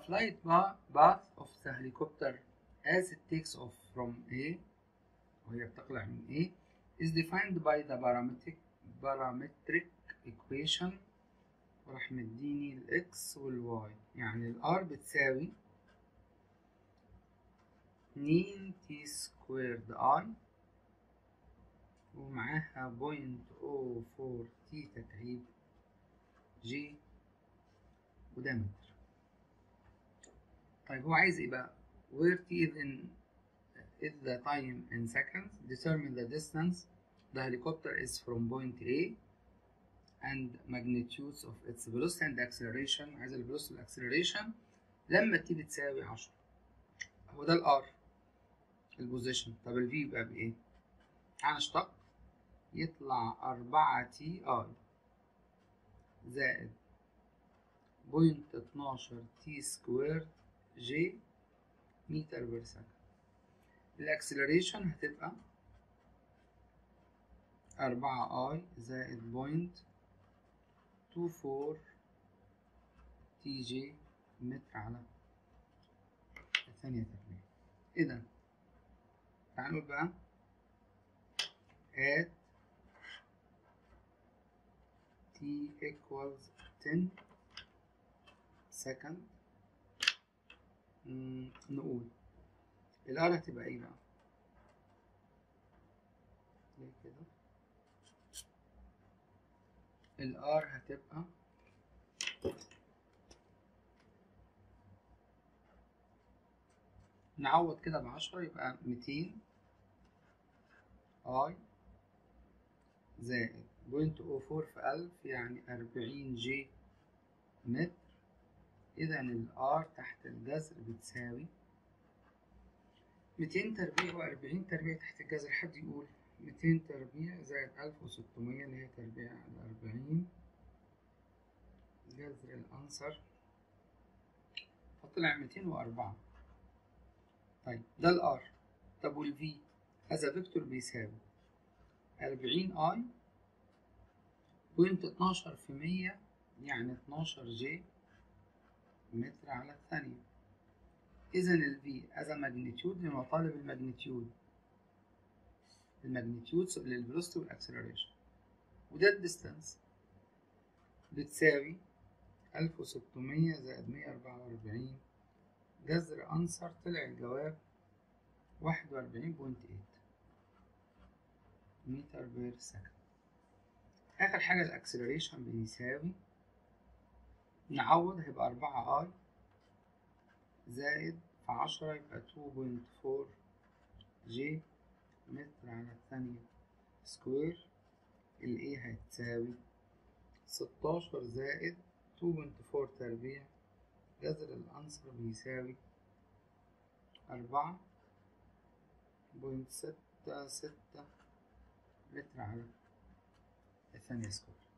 flight path of the helicopter as it takes off from A وهي بتقلع من A is defined by the parametric equation وراح مديني ال X وال Y. يعني ال R بتساوي 2 T squared I ومعاها 0.04 T تكعيب J وده متر. طيب هو عايز ايه بقى؟ where T is the time in seconds, determine the distance the helicopter is from point A and magnitudes of its velocity and acceleration. عايز ال velocity وال acceleration لما T بتساوي 10. هو ده ال R البوزيشن. طب ال V يبقى بإيه؟ هنشتق يطلع 4 تي اي زائد 0.12 تي سكوير جي متر بير سكند. الاكسلريشن هتبقى 4 اي زائد 0.24 تي جي متر على الثانية تربيع. إذا تعالوا نقول بقى at t equals 10 second نقول ال R هتبقى ايه بقى؟ ليه كده؟ ال R هتبقى نعوض كده ب10 يبقى 200 I زائد 0.04 في 1000 يعني 40 جي متر. إذا ال R تحت الجذر بتساوي 200 تربيع و40 تربيع تحت الجذر. حد يقول 200 تربيع زائد 1600 اللي هي تربيع على 40 جذر الأنصر فطلع 204. طيب ده ال R. طب وال V هذا فيكتور بيساوي 40 I 0.12 في 100 يعني 12 جي متر على الثانية. إذا ال V as a magnitude لما طالب الماجنتيود للفيلوسيتي والأكسلريشن وده الديستانس بتساوي 1600 زائد 144 جذر أنصر. طلع الجواب 41.8 متر بير سكند. آخر حاجة الأكسلريشن بيساوي نعوض هيبقى 4 I زائد في 10 يبقى 2.4 جي متر على الثانية سكوير. ال A هتساوي 16 زائد 2.4 تربيع جذر الأنصر بيساوي 4.66 متر على الثانية سكوير.